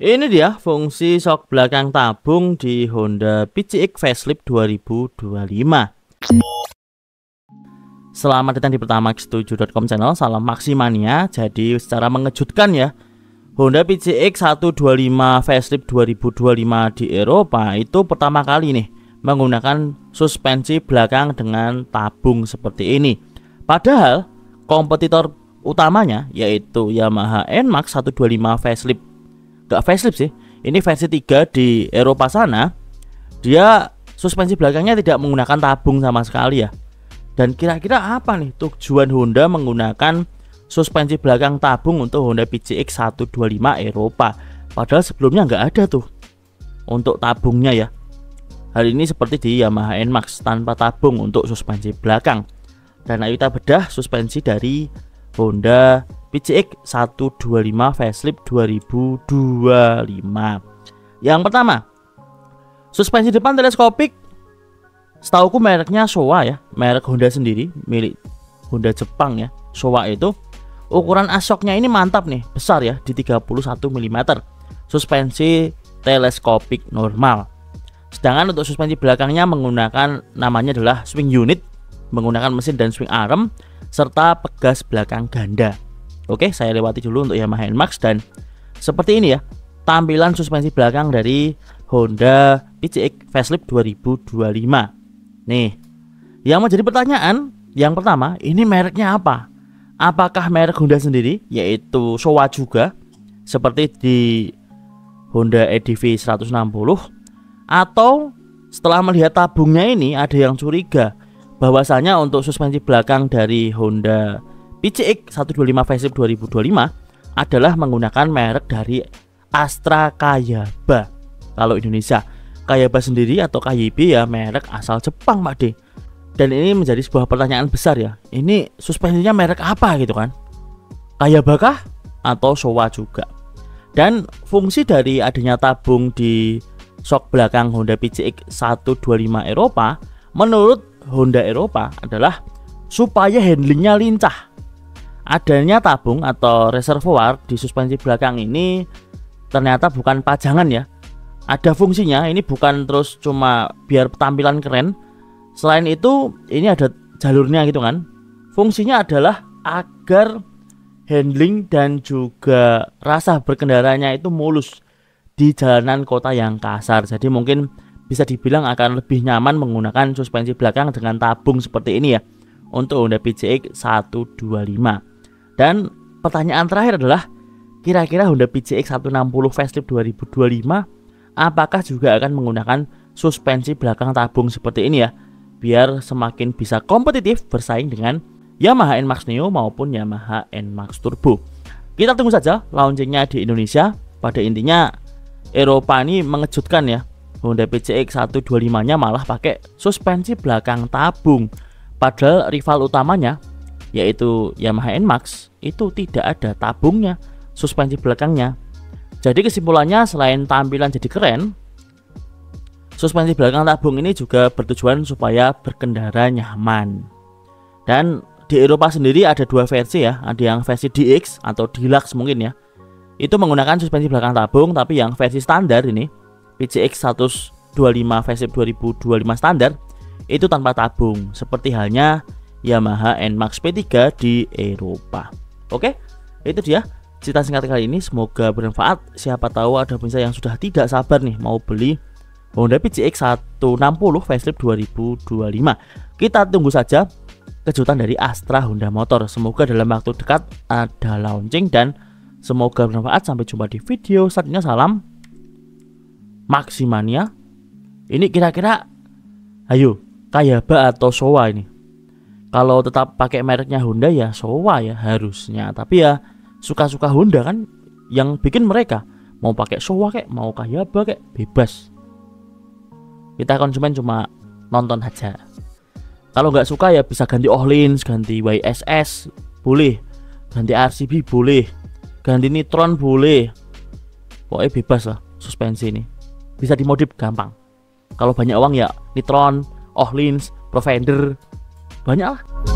Ini dia fungsi shock belakang tabung di Honda PCX Facelift 2025. Selamat datang di pertamax7.com channel. Salam Maximania. Jadi secara mengejutkan ya, Honda PCX 125 Facelift 2025 di Eropa itu pertama kali nih menggunakan suspensi belakang dengan tabung seperti ini. Padahal kompetitor utamanya yaitu Yamaha NMAX 125 Facelift, gak facelift sih, ini versi 3 di Eropa sana, dia suspensi belakangnya tidak menggunakan tabung sama sekali ya. Dan kira-kira apa nih tujuan Honda menggunakan suspensi belakang tabung untuk Honda PCX 125 Eropa? Padahal sebelumnya nggak ada tuh untuk tabungnya ya. Hal ini seperti di Yamaha NMAX tanpa tabung untuk suspensi belakang. Dan ayo kita bedah suspensi dari Honda PCX 125 Facelift 2025. Yang pertama, suspensi depan teleskopik. Setauku mereknya Showa ya, merek Honda sendiri, milik Honda Jepang ya. Showa itu ukuran asoknya ini mantap nih, besar ya, di 31 mm. Suspensi teleskopik normal. Sedangkan untuk suspensi belakangnya menggunakan namanya adalah swing unit, menggunakan mesin dan swing arm serta pegas belakang ganda. Oke, saya lewati dulu untuk Yamaha NMAX. Dan seperti ini ya tampilan suspensi belakang dari Honda PCX Facelift 2025. Nih, yang menjadi pertanyaan yang pertama, ini mereknya apa? Apakah merek Honda sendiri yaitu Showa juga seperti di Honda EDV 160, atau setelah melihat tabungnya ini ada yang curiga bahwasanya untuk suspensi belakang dari Honda PCX 125 Facelift 2025 adalah menggunakan merek dari Astra Kayaba. Kalau Indonesia, Kayaba sendiri atau KYB ya merek asal Jepang, Pak D. Dan ini menjadi sebuah pertanyaan besar ya. Ini suspensinya merek apa gitu kan? Kayaba kah atau Showa juga? Dan fungsi dari adanya tabung di shock belakang Honda PCX 125 Eropa menurut Honda Eropa adalah supaya handlingnya lincah. Adanya tabung atau reservoir di suspensi belakang ini ternyata bukan pajangan ya, ada fungsinya. Ini bukan terus cuma biar tampilan keren. Selain itu ini ada jalurnya gitu kan. Fungsinya adalah agar handling dan juga rasa berkendaranya itu mulus di jalanan kota yang kasar. Jadi mungkin bisa dibilang akan lebih nyaman menggunakan suspensi belakang dengan tabung seperti ini ya untuk Honda PCX 125. Dan pertanyaan terakhir adalah kira-kira Honda PCX 160 Facelift 2025 apakah juga akan menggunakan suspensi belakang tabung seperti ini ya, biar semakin bisa kompetitif bersaing dengan Yamaha NMAX Neo maupun Yamaha NMAX Turbo. Kita tunggu saja launchingnya di Indonesia. Pada intinya Eropa ini mengejutkan ya, Honda PCX 125 nya malah pakai suspensi belakang tabung, padahal rival utamanya yaitu Yamaha NMAX itu tidak ada tabungnya suspensi belakangnya. Jadi kesimpulannya, selain tampilan jadi keren, suspensi belakang tabung ini juga bertujuan supaya berkendara nyaman. Dan di Eropa sendiri ada dua versi ya, ada yang versi DX atau Deluxe mungkin ya, itu menggunakan suspensi belakang tabung. Tapi yang versi standar ini PCX 125 Facelift 2025 standar itu tanpa tabung, seperti halnya Yamaha NMAX P3 di Eropa. Oke, itu dia cerita singkat kali ini, semoga bermanfaat. Siapa tahu ada pemirsa yang sudah tidak sabar nih mau beli Honda PCX 160 Facelift 2025. Kita tunggu saja kejutan dari Astra Honda Motor. Semoga dalam waktu dekat ada launching dan semoga bermanfaat. Sampai jumpa di video selanjutnya. Salam Maximania. Ini kira-kira ayo Kayaba atau Showa ini? Kalau tetap pakai mereknya Honda ya Showa ya harusnya. Tapi ya suka-suka Honda kan yang bikin mereka. Mau pakai Showa kayak mau Kayaba kayak bebas. Kita konsumen cuma nonton aja. Kalau nggak suka ya bisa ganti Ohlins, ganti YSS boleh, ganti RCB boleh, ganti Nitron boleh. Pokoknya bebas lah suspensi ini. Bisa dimodif gampang. Kalau banyak uang ya Nitron, Ohlins, Provender, banyak lah.